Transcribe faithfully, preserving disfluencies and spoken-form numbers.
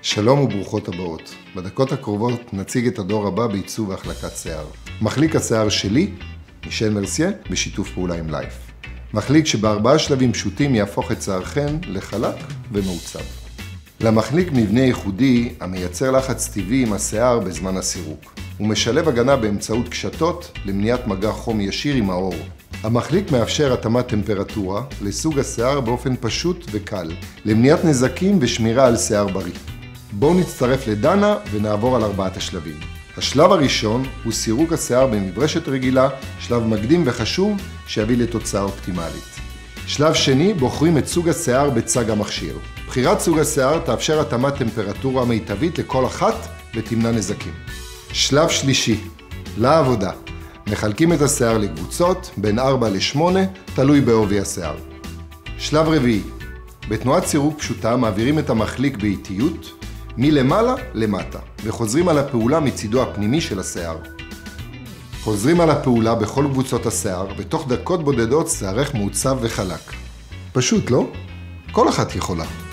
שלום וברוכות הבאות. בדקות הקרובות נציג את הדור הבא בעיצוב והחלקת שיער. מחליק השיער שלי, מישל מרסייה, בשיתוף פעולה עם לייף. מחליק שבארבעה שלבים פשוטים יהפוך את שיערכן לחלק ומעוצב. למחליק מבנה ייחודי המייצר לחץ טבעי עם השיער בזמן הסירוק. הוא משלב הגנה באמצעות קשתות למניעת מגע חום ישיר עם האור. המחליק מאפשר התאמת טמפרטורה לסוג השיער באופן פשוט וקל, למניעת נזקים ושמירה על שיער בריא. בואו נצטרף לדנה ונעבור על ארבעת השלבים. השלב הראשון הוא סירוק השיער במברשת רגילה, שלב מקדים וחשוב שיביא לתוצאה אופטימלית. שלב שני, בוחרים את סוג השיער בצג המכשיר. בחירת סוג השיער תאפשר התאמת טמפרטורה מיטבית לכל אחת ותמנע נזקים. שלב שלישי, לעבודה. מחלקים את השיער לקבוצות, בין ארבע לשמונה, תלוי בעובי השיער. שלב רביעי, בתנועת סירוק פשוטה מעבירים את המחליק באיטיות, מלמעלה למטה, וחוזרים על הפעולה מצידו הפנימי של השיער. חוזרים על הפעולה בכל קבוצות השיער, ותוך דקות בודדות שיערך מעוצב וחלק. פשוט, לא? כל אחת יכולה.